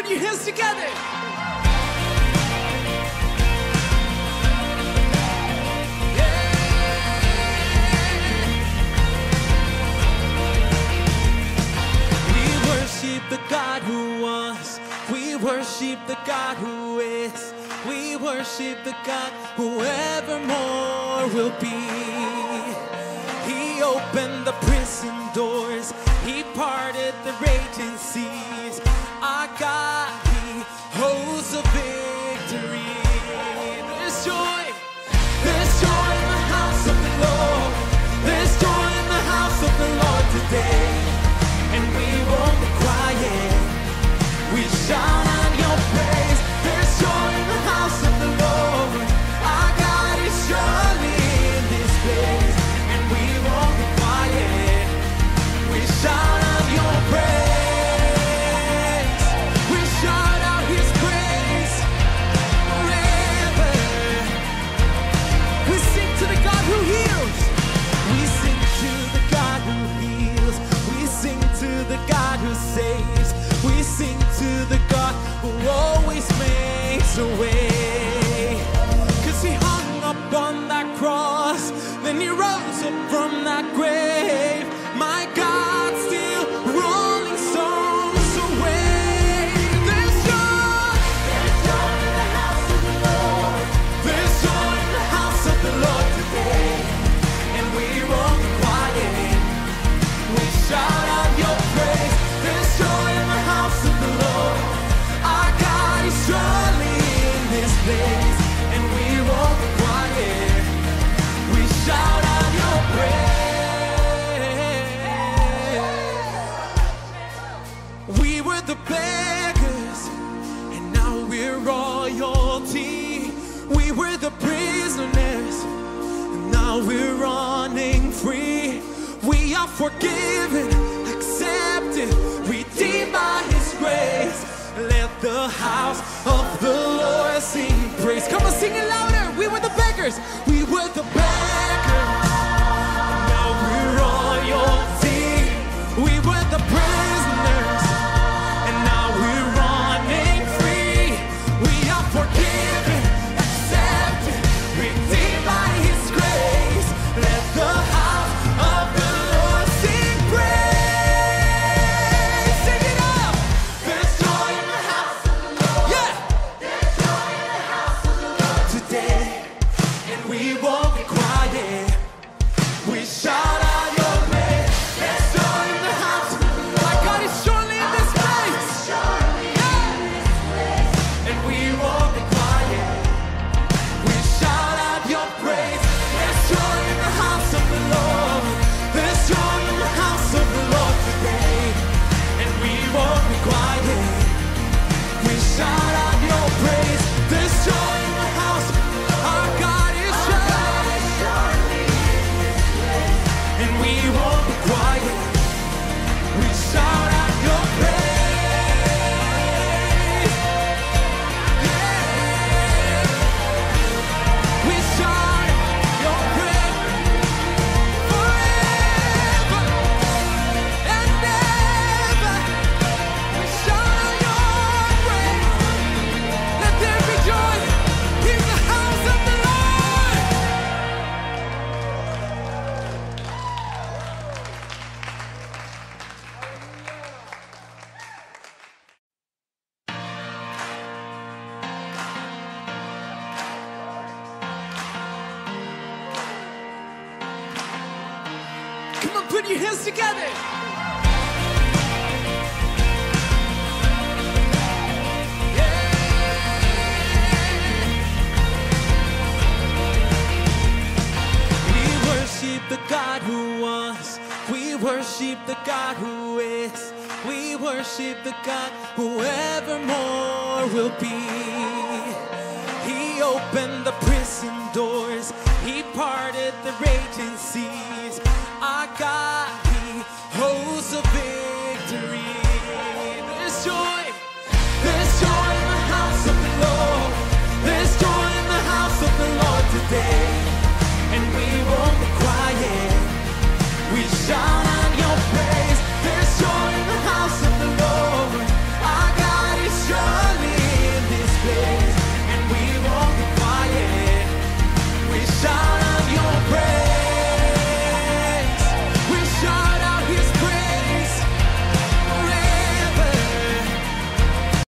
your hands together. The God who was, we worship the God who is, we worship the God who evermore will be. He opened the prison doors, he parted the raging seas. Our God, he holds the victory. There's joy in the house of the Lord. There's joy in the house of the Lord today. And we won't be quiet, we shout out your praise. There's joy in the house of the Lord. Our God is surely in this place. And we won't be quiet, we shout out your praise. We shout out his praise forever. We sing to the God who heals. We sing to the God who heals. We sing to the God who saves. We sing to the God who always makes a way. 'Cause he hung up on that cross, then he rose up from that grave. My God still rolling stones away. There's joy in the house of the Lord. There's joy in the house of the Lord today. And we won't be quiet, we shout out your praise. There's joy in the house of the Lord. Our God is surely in this place. And we won't be quiet, we shout out your praise. We were the beggars, and now we're royalty. We were the prisoners, and now we're running free. We are forgiven, accepted, redeemed by his grace. Let the house of the Lord sing praise. Come on, sing it louder. We were the beggars. We were the beggars. Now we're royalty. We were the prisoners, and now we're running free. We are forgiven, accepted, redeemed by his grace. Let the house of the Lord sing praise. Sing it up. There's joy in the house of the Lord. Yeah. There's joy in the house of the Lord today. And we won't be quiet, we shout out your praise. There's joy in the house of the Lord. My God is surely in this place. Yeah. And we won't be quiet, we shout out your praise. There's joy in the house of the Lord. There's joy in the house of the Lord today. And we won't be quiet, we shout out your praise. There's joy in the house. Our God is surely in this place. And we won't be quiet, we shout out your praise. Yeah. We shout your praise forever and ever. We shout your praise. Let there be joy in the house of the Lord. Come on, put your hands together. We worship the God who was, we worship the God who is, we worship the God who evermore will be. He opened the prison doors, he parted the raging seas. Our God